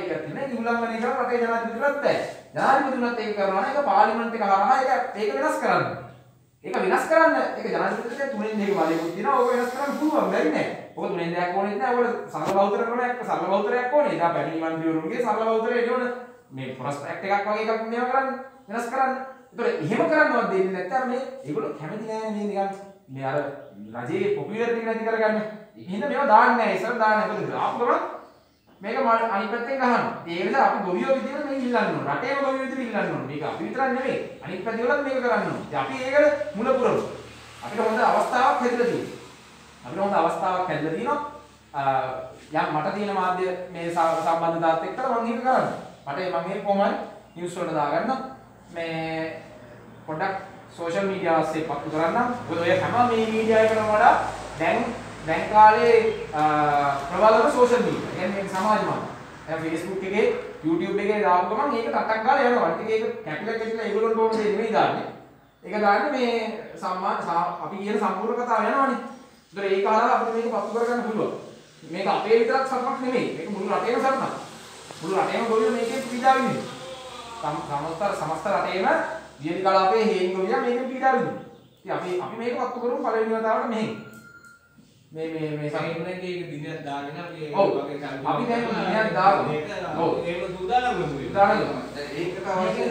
එකක් තියෙනවා. ඒක උල්ලංඝනය කරලා රටේ ජනාධිපතිතුමත් බෑ. ජනාධිපතිතුමත් ඒක කරනවා නම් ඒක පාර්ලිමේන්තු එක හරහා ඒක වෙනස් කරන්න. ඒක වෙනස් කරන්න ඒක ජනාධිපතිතුමත් තුනෙන් දෙක බලයකුත් තියෙනවා. ඕක වෙනස් කරන්න පුළුවන් බැරි නෑ. ඔක තුනෙන් දෙයක් ඕනෙත් නෑ. ඔකට සරල බෞද්ධ ක්‍රමයක් සරල බෞද්ධයක් ඕනේ. ඒක පැමිණි මන්ත්‍රීවරුන්ගේ සරල බෞද්ධය එනවනේ. මේ ෆොරස්ට් ඇක්ට් එකක් වගේ එකක් මේවා කරන්න වෙනස් කරන්න. ඒතර එහෙම කරන්නවත් දෙන්නේ නැත්නම් මේ ඒගොල්ලෝ කැමති නෑනේ මේ නිකන් මේ අර රජයේ පොපියුලරිටි නැති කරගන්න. එහෙනම් මේවා දාන්නේ නෑ. ඉස්සර දාන්නේ. මොකද ආපු ගමන් මේක අනිත් පැත්තෙන් ගහනවා. ඒ නිසා අපි ගොවියෝ විදියට මේක ඉල්ලන්න ඕන. රටේම ගොවියෝ විදියට ඉල්ලන්න ඕන. මේක අපි විතරක් නෙමෙයි. අනිත් පැති වලත් මේක කරන්න ඕන. ඉතින් අපි ඒකට මුල පුරමු. අපිට හොඳ අවස්ථාවක් හැදලා තියෙනවා. යම් මට තියෙන මාධ්‍ය මේ සම්බන්ධතාවත් එක්කලා මම ඒක කරන්නේ. මම මේක කොහොමද නිවුස් වලට දාගන්න මේ පොඩක් සෝෂල් මීඩියා ඔස්සේ පත්තු කරන්න. මොකද ඔය හැම මේ මීඩියා එකකටම වඩා දැන් කාලේ ප්‍රබලම සෝෂල් මීඩියා. කියන්නේ මේක සමාජ මාධ්‍ය. දැන් Facebook එකේ YouTube එකේ දාපු ගමන් ඒක ටටක් ගාලා යනවා. ඉතින් ඒක කැපිලා ඒගොල්ලන්ට ඕන දෙයක් නෙමෙයි දාන්නේ. ඒක දාන්නේ මේ අපි කියන සම්පූර්ණ කතාව යනවනේ. ඒතර ඒක හරහා අපිට මේක පත්තු කරගන්න පුළුවන්. මේක අපේ විතරක් සරණක් නෙමෙයි. මේක මුළු රටේම සරණක්. මුළු රටේම ගොවියෝ මේකේ පීඩා විඳිනවා. සමස්ත රටේම වියලි කලාපයේ හේන් ගොවියා මේකෙන් පීඩා විඳිනවා. ඉතින් අපි මේක පත්තු කරමු පළවෙනි වතාවට මෙහෙන්. මේ සමහරවිට ඒක දිනයක් දාගෙන අපි ඒ ඔව් වගේ කල්පනා අපි දැන් දිනයක් දාගමු. ඔව් ඒක සූදානම් වෙමු. උදාහරණ ඒක තමයි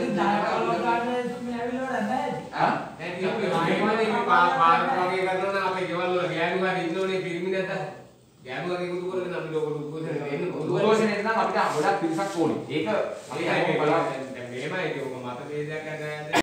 ආ දැන් අපි පාර වගේ කරනවා නම් අපේ ගෙවල් වල ගෑනු හරි ඉන්නෝනේ පිරිමි නැත. ගෑනු වගේ කුතු කරගෙන අපි ලෝක උද්ඝෝෂණය දෙන්න උද්ඝෝෂණයට නම් අපිට ගොඩක් පිරිසක් ඕනේ. ඒක අපි බලන්න. දැන් මේමයි ඒක මත වේදයක්